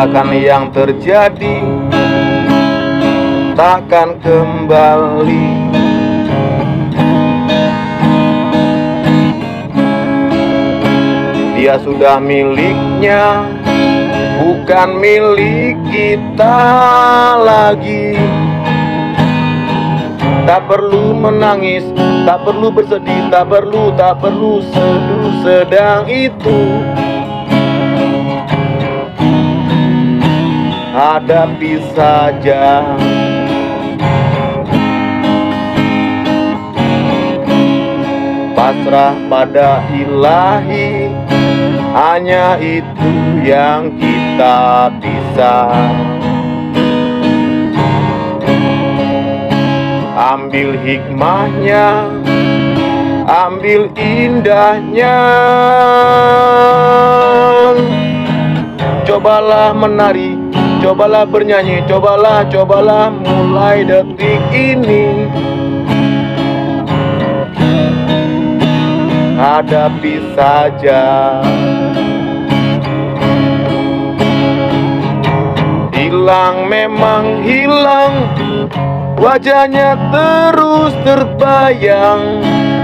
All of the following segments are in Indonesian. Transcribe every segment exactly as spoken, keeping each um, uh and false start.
rasakan yang terjadi takkan kembali. Dia sudah miliknya, bukan milik kita lagi. Tak perlu menangis, tak perlu bersedih, tak perlu, tak perlu seduh sedang itu. Hadapi saja. Pasrah pada ilahi, hanya itu yang kita bisa. Ambil hikmahnya, ambil indahnya. Cobalah menari, cobalah bernyanyi, cobalah, cobalah mulai detik ini. Hadapi saja. Hilang memang hilang, wajahnya terus terbayang.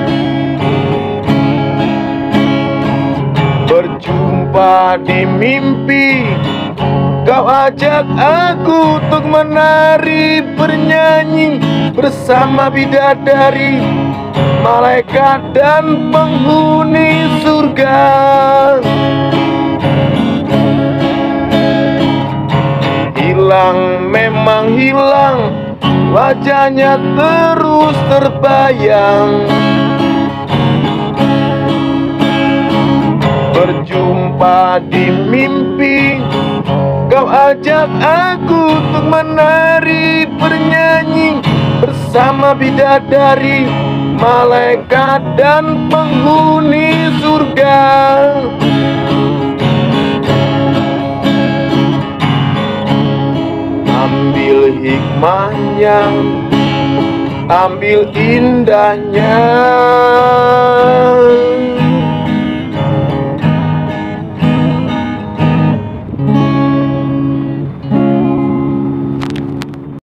Berjumpa di mimpi, kau ajak aku untuk menari bernyanyi bersama bidadari, malaikat dan penghuni surga. Hilang memang hilang, wajahnya terus terbayang. Berjumpa di mimpi, kau ajak aku untuk menari bernyanyi bersama bidadari, malaikat dan penghuni surga. Ambil hikmahnya, ambil indahnya.